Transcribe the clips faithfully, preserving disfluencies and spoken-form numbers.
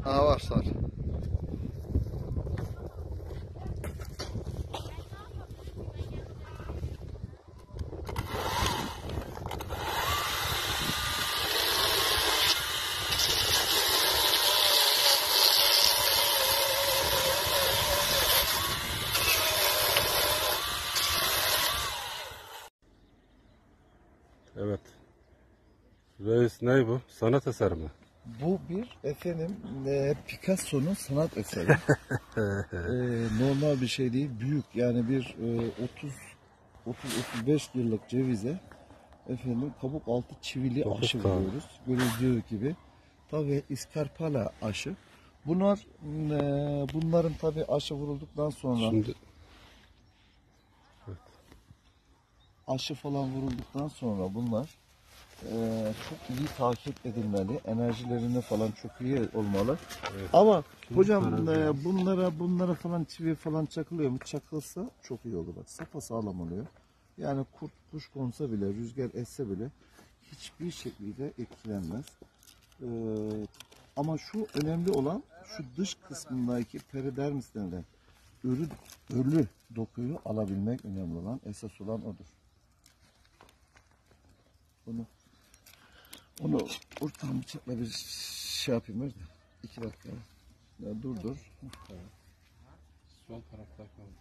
Ağaçlar. Evet. Reis ne bu? Sanat eseri mi? Bu bir efendim e, Picasso'nun sanat eseri. e, normal bir şey değil, büyük. Yani bir e, otuz otuz otuz beş yıllık cevize efendim kabuk altı çivili Dokuz aşı tane. vuruyoruz. Görüldüğü gibi. Tabii iskarpala aşı. Bunlar e, bunların tabii aşı vurulduktan sonra Şimdi aşı falan vurulduktan sonra bunlar Ee, çok iyi takip edilmeli. Enerjilerini falan çok iyi olmalı. Evet. Ama Şimdi hocam para- e, bunlara bunlara falan çivi falan çakılıyor mu? Çakılsa çok iyi olur. Bak, sapasağlam oluyor. Yani kurt kuş konsa bile, rüzgar esse bile hiçbir şekilde etkilenmez. Ee, ama şu önemli olan şu dış kısmındaki peridermis denilen ölü, ölü dokuyu alabilmek önemli olan, esas olan odur. Bunu Onu ortam bıçakla bir şey yapayım ver de. İki dakika. Ya dur dur. Sol tarafta kaldı.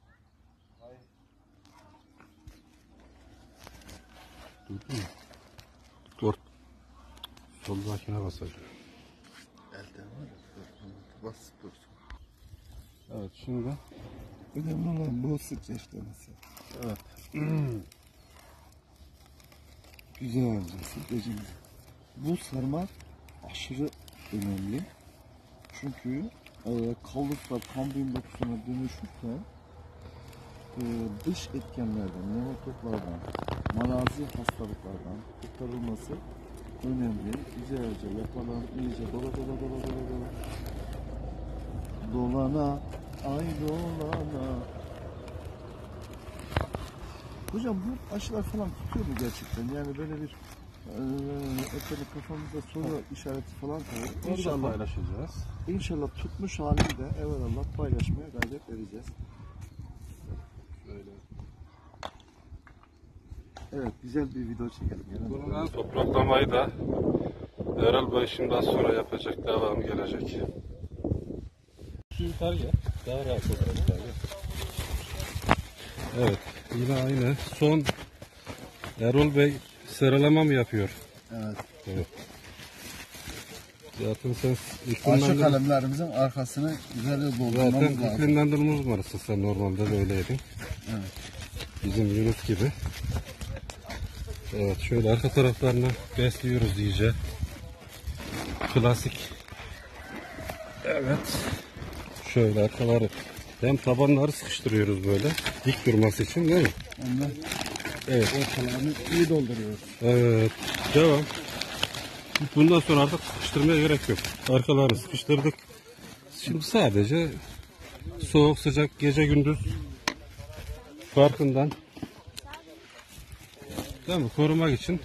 Durdu mu? Dur. Soldakine basacağım. Elden var ya. Basıp dursun. Evet şimdi. Önemli olan bu streçlemesi. Evet. Güzelce streçimiz. Bu sarma aşırı önemli. Çünkü e, kalıplar kambiyon dokusuna dönüşürken e, dış etkenlerden, nematotlardan, marazi hastalıklardan kurtarılması önemli. Güzelce yapalım, iyice dola dola dola dola dola. Dolana, ay dolana. Hocam bu aşılar falan tutuyor mu gerçekten? Yani böyle bir e, kafamızda soru işareti falan kalıyor. İnşallah İnşallah, paylaşacağız. inşallah tutmuş halini de evvelallah paylaşmaya gayret edeceğiz. Böyle. Evet, güzel bir video çekelim. Bunun topraklamayı da Erol Bey şimdi az sonra yapacak. Devamı gelecek. Şu yukarıya daha rahat olur yukarıya. Evet. Yine aynı. Son Erol Bey sıralama mı yapıyor? Evet. Evet. Zaten sen Aşı iklimlendirme, kalemlerimizin arkasını güzel doldurmamız zaten lazım. iklimlendirme uzmanısın sen, normalde böyleydin. Evet. Bizim Yunus gibi. Evet, şöyle arka taraflarını besliyoruz iyice. Klasik. Evet. Şöyle arkaları, hem tabanları sıkıştırıyoruz böyle dik durması için, değil mi? Ondan Evet. ortalarını iyi dolduruyoruz. Evet. Devam. Bundan sonra artık sıkıştırmaya gerek yok. Arkalarını sıkıştırdık. Şimdi sadece soğuk sıcak gece gündüz farkından, değil mi, korumak için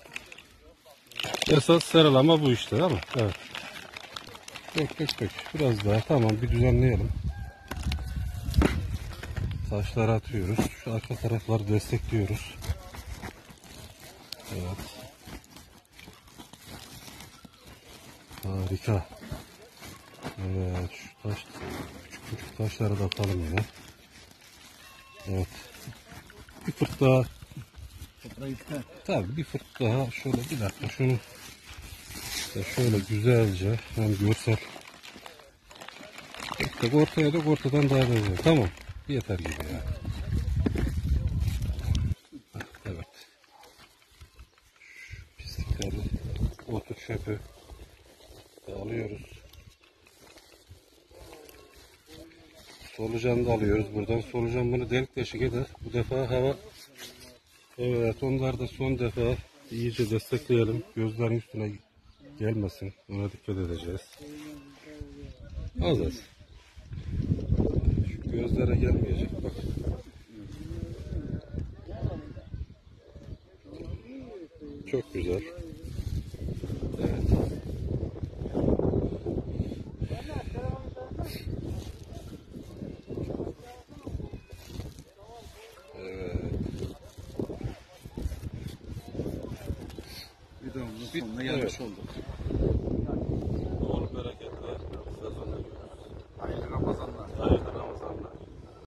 esas sarılama bu işte, değil mi? Evet. Dök dök dök. Biraz daha, tamam, bir düzenleyelim. Taşları atıyoruz. Şu arka tarafları destekliyoruz. Evet. Harika. Evet, şu taş, küçük küçük taşları da atalım yine. Evet. Bir fırt daha. Tabii bir fırt daha. Şöyle bir dakika şunu da şöyle güzelce, hem görsel. İşte ortaya da ortadan daha da güzel. Tamam. Yeter gibi ya. Evet. Şu pislikleri, otu çöpü alıyoruz. Solucanı da alıyoruz buradan. Solucan bunu delik deşik eder. Bu defa hava, evet, onlar da son defa iyice destekleyelim. Gözlerin üstüne gelmesin. Ona dikkat edeceğiz. Az az. Şu gözlere gelmeyecek bak. Çok güzel. Evet. sonuna gelmiş olduk.